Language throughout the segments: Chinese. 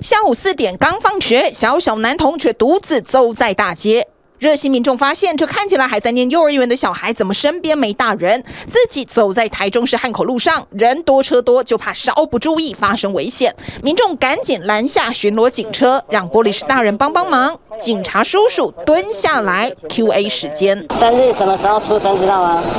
下午4点刚放学，小男童却独自走在大街。热心民众发现，这看起来还在念幼儿园的小孩，怎么身边没大人？自己走在台中市汉口路上，人多车多，就怕稍不注意发生危险。民众赶紧拦下巡逻警车，让玻璃市大人帮忙。警察叔叔蹲下来 Q&A 时间。 生日什么时候出生知道吗？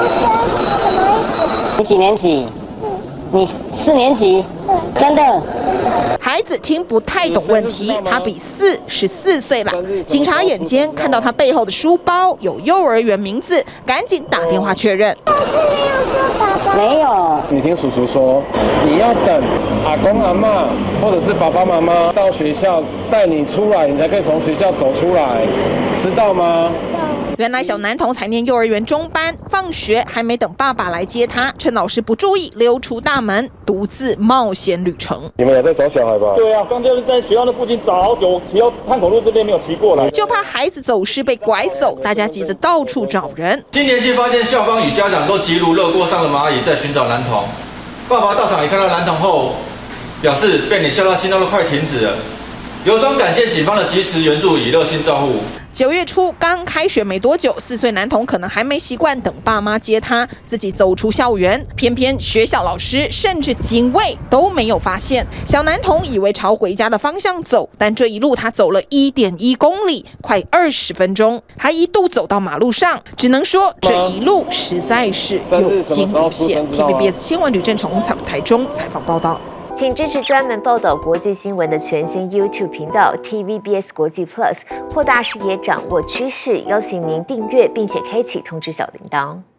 你几年级？你4年级？真的？ 孩子听不太懂问题，他比14岁了。警察眼尖看到他背后的书包有幼儿园名字，赶紧打电话确认。 没有。 你听叔叔说，你要等阿公阿嬷或者是爸爸妈妈到学校带你出来，你才可以从学校走出来，知道吗？ 原来小男童才念幼儿园中班，放学还没等爸爸来接他，趁老师不注意溜出大门，独自冒险旅程。 你们有在找小孩吧？ 对啊，刚就是在学校的附近找好久，骑到汉口路这边没有骑过来， 就怕孩子走失被拐走，大家急得到处找人。 今年期发现校方与家长都急如热锅上的蚂蚁，在寻找男童。爸爸到场一看到男童后，表示被你吓到心都快停止了，由衷感谢警方的及时援助与热心照护。 9月初刚开学没多久，4岁男童可能还没习惯等爸妈接他，自己走出校园。偏偏学校老师甚至警卫都没有发现。小男童以为朝回家的方向走，但这一路他走了1.1公里，快20分钟，还一度走到马路上。只能说这一路实在是有惊无险。TVBS 新闻吕正崇台中采访报道。 请支持专门报道国际新闻的全新 YouTube 频道 TVBS 国际 Plus， 扩大视野，掌握趋势。邀请您订阅并且开启通知小铃铛。